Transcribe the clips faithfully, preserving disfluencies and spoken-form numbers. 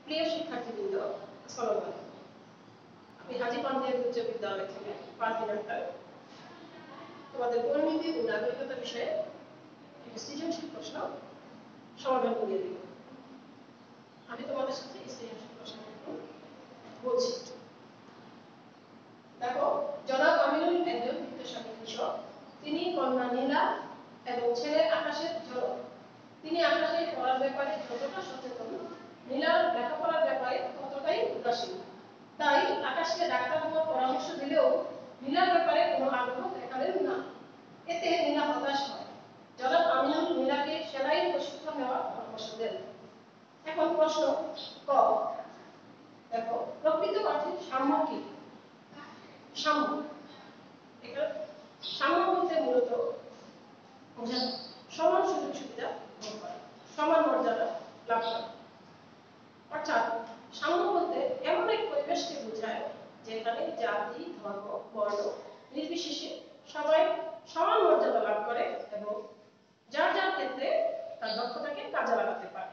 প্রিয় শিক্ষার্থীবৃন্দ, আসসালামু আলাইকুম। আমি হাজী পান্ডিয়ান উচ্চ বিদ্যালয় থেকে পারভিন আক্তার তোমাদের পরিমিতি ও নাগরিকতা বিষয়ে একটি সৃজনশীল প্রশ্ন সমাধান করিয়ে দিব। আমি তোমাদের সাথে এই সৃজনশীল প্রশ্নগুলো বলছি। দেখো, জনাব আমিনুল একজন বিত্তশালী কৃষক। তিনি কন্যা নীলা এবং ছেলে আকাশের জনক। তিনি আকাশের পড়ার ব্যাপারে যতটা সচেতন, নীলার লেখাপড়ার ব্যাপারে ততটাই উদাসীন। তাই আকাশকে ডাক্তার হওয়ার পরামর্শ দিলেও নীলার ব্যাপারে কোনো আগ্রহ দেখালেন না। এতে নীলা হতাশ হয়। জনাব আমিনুল নীলাকে সেলাই প্রশিক্ষণ নেওয়ার পরামর্শ দেন। এখন প্রশ্ন ক, দেখো প্রকৃত অর্থে সাম্য কি? সাম্য, এখানে সাম্য বলতে মূলত সমান সুযোগ সুবিধা ভোগ করা, সমান মর্যাদা লাভ করা। অর্থাৎ সাম্য বলতে এমন এক পরিবেশকে বোঝায় যেখানে জাতি, ধর্ম, বর্ণ নির্বিশেষে সবাই সমান মর্যাদা লাভ করে এবং যার যার ক্ষেত্রে তার দক্ষতাকে কাজে লাগাতে পারে।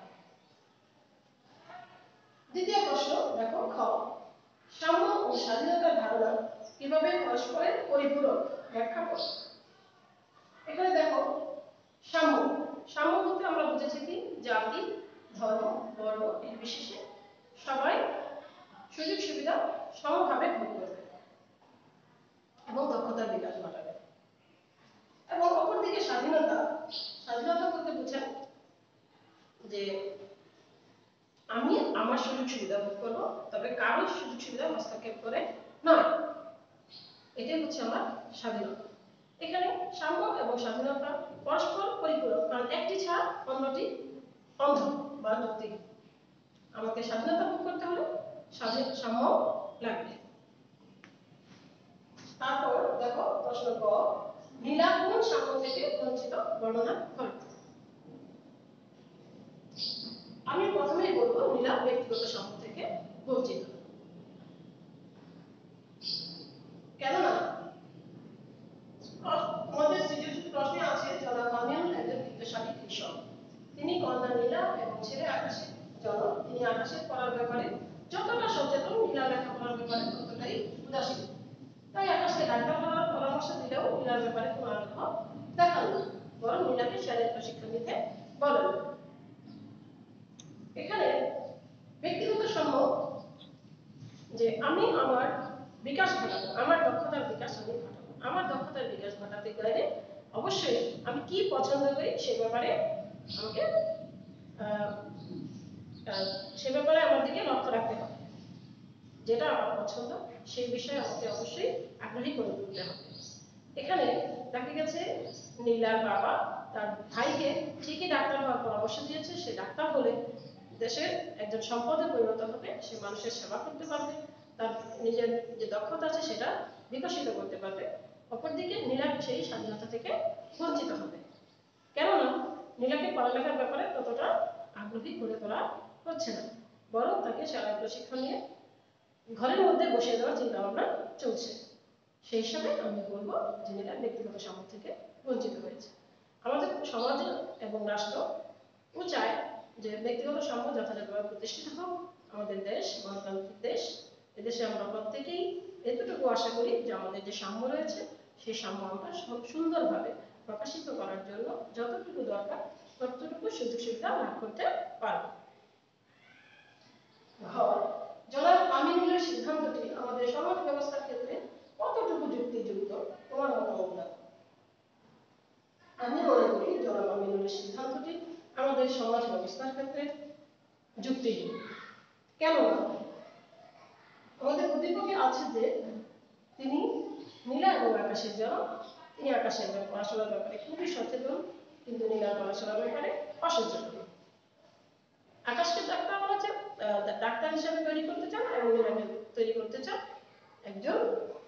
দ্বিতীয় প্রশ্ন দেখো খ, সাম্য ও স্বাধীনতার ধারণা কিভাবে পরস্পরের পরিপূরক ব্যাখ্যা করো। এখানে দেখো সাম্য, সাম্য বলতে আমরা বুঝেছি কি জাতি, ধর্ম, বর্ণ নির্বিশেষে সবাই সুযোগ সুবিধা সমভাবে ভোগ করবে এবং দক্ষতার বিকাশ ঘটাবে। এবং অপরদিকে স্বাধীনতা, স্বাধীনতা বলতে বোঝায় যে আমি আমার সুযোগ সুবিধা ভোগ করবো, তবে কারোর সুযোগ সুবিধা হস্তক্ষেপ করে নয়। এটাই হচ্ছে আমার স্বাধীনতা। এখানে সাম্য এবং স্বাধীনতা পরস্পর পরিপূরক, কারণ একটি ছাড়া অন্যটি অন্ধ বা যৌক্তিক। আমাকে স্বাধীনতা ভোগ করতে হলে স্বাধীন সাম্য লাগবে। তারপর দেখো প্রশ্ন ক, নীলা কোন সাম্য থেকে বঞ্চিত বর্ণনা করো। আমি প্রথমেই বলবো নীলা ব্যক্তিগত সাম্য থেকে বঞ্চিত। কেননা আমাদের সৃজনশীল প্রশ্নে আছে জনাব আমিনুল একজন বিত্তশালী কৃষক। তিনি কন্যা নীলা এবং ছেলে আকাশের জনক। তিনি আকাশের পড়ার ব্যাপারে যতটা সচেতন, নীলা লেখাপড়ার ব্যাপারে ততটাই উদাসীন। তাই আকাশকে ডাক্তার হওয়ার পরামর্শ দিলেও নীলার ব্যাপারে কোনো আগ্রহ দেখান না, বরং নীলাকে সেলাই প্রশিক্ষণ নিতে বলেন। এখানে ব্যক্তিগত সাম্য যে আমি আমার বিকাশ ঘটাবো, আমার দক্ষতার বিকাশ আমি ঘটাবো। আমার দক্ষতার বিকাশ ঘটাতে গেলে অবশ্যই আমি কি পছন্দ করি সে ব্যাপারে আমাকে সে ব্যাপারে আমার দিকে লক্ষ্য রাখতে হবে। যেটা আমার পছন্দ সেই বিষয়ে আমাকে অবশ্যই আগ্রহী করে তুলতে হবে। এখানে দেখা গেছে নীলার বাবা তার ভাইকে ঠিকই ডাক্তার হওয়ার পরামর্শ দিয়েছে। সে ডাক্তার হলে দেশের একজন সম্পদে পরিণত হবে, সে মানুষের সেবা করতে পারবে, তার নিজের যে দক্ষতা আছে সেটা বিকশিত করতে পারবে। অপরদিকে নীলা সেই স্বাধীনতা থেকে বঞ্চিত হবে, কেননা নীলাকে পড়ালেখার ব্যাপারে ততটা আগ্রহী করে তোলা হচ্ছে না, বরং তাকে সেলাই প্রশিক্ষণ নিয়ে ঘরের মধ্যে বসিয়ে দেওয়ার চিন্তা ভাবনা চলছে। সেই হিসাবে আমি বলবো যে নীলা ব্যক্তিগত সাম্য থেকে বঞ্চিত হয়েছে। আমাদের সমাজ এবং রাষ্ট্র ও চায় যে ব্যক্তিগত সাম্য যথাযথভাবে প্রতিষ্ঠিত হোক। আমাদের দেশ গণতান্ত্রিক দেশ, এদেশে আমরা প্রত্যেকেই এতটুকু আশা করি যে আমাদের যে সাম্য রয়েছে সেই সাম্য আমরা সুন্দরভাবে প্রকাশিত করার জন্য যতটুকু দরকার ততটুকু সুযোগ সুবিধা লাভ করতে পারব। জনাব আমিনুলের সিদ্ধান্তটি আমাদের সমাজ ব্যবস্থার ক্ষেত্রে কতটুকু যুক্তিযুক্ত, তোমার মতামত দাও। আমি মনে করি জনাব আমিনুলের সিদ্ধান্তটি আমাদের সমাজ ব্যবস্থার ক্ষেত্রে যুক্তিযুক্ত। কেননা আমাদের উদ্দীপকে আছে যে তিনি নীলা এবং আকাশের জনক। তিনি আকাশের পড়াশোনার ব্যাপারে খুবই সচেতন, কিন্তু নীলার পড়াশোনার ব্যাপারে অসচেতন। আকাশকে ডাক্তার বলা চান, ডাক্তার হিসাবে তৈরি করতে চান এবং নীলাকে তৈরি করতে চান একজন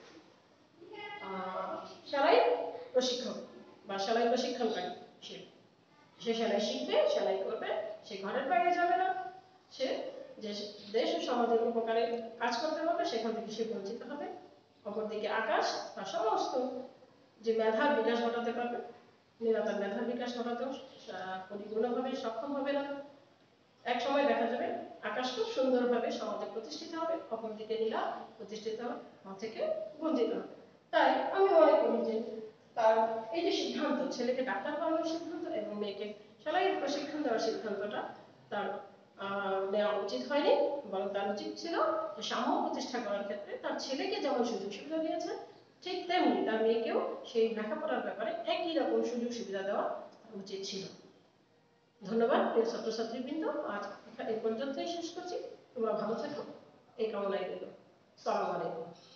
সেলাই প্রশিক্ষক বা সেলাই প্রশিক্ষণকারী। সে সে সেলাই শিখবে, সেলাই করবে, সে ঘরের বাইরে যাবে না, সে যে দেশ ও সমাজের উপকারে কাজ করতে হবে সেখান থেকে সে বঞ্চিত হবে। অপরদিকে আকাশ তার সমস্ত যে মেধার বিকাশ ঘটাতে পারবে, নীলা তার মেধার বিকাশ ঘটাতেও পরিপূর্ণভাবে সক্ষম হবে না। এক সময় দেখা যাবে আকাশ খুব সুন্দরভাবে সমাজে প্রতিষ্ঠিত হবে, অপরদিকে নীলা প্রতিষ্ঠিত হওয়া থেকে বঞ্চিত হবে। তাই আমি মনে করি যে তার এই যে সিদ্ধান্ত, ছেলেকে ডাক্তার পড়ানোর সিদ্ধান্ত এবং মেয়েকে সেলাইয়ের প্রশিক্ষণ দেওয়ার সিদ্ধান্তটা তার নেওয়া উচিত হয়নি, বরং তার উচিত ছিল যে সাম্য প্রতিষ্ঠা করার ক্ষেত্রে তার ছেলেকে যেমন সুযোগ সুবিধা দিয়েছে ঠিক তেমনি তার মেয়েকেও সেই লেখাপড়ার ব্যাপারে একই রকম সুযোগ সুবিধা দেওয়া উচিত ছিল। ধন্যবাদ প্রিয় ছাত্রছাত্রীবৃন্দ, আজ এই পর্যন্তই শেষ করছি। তোমরা ভালো থেকো এই কামনাই রইল। সালাম আলাইকুম।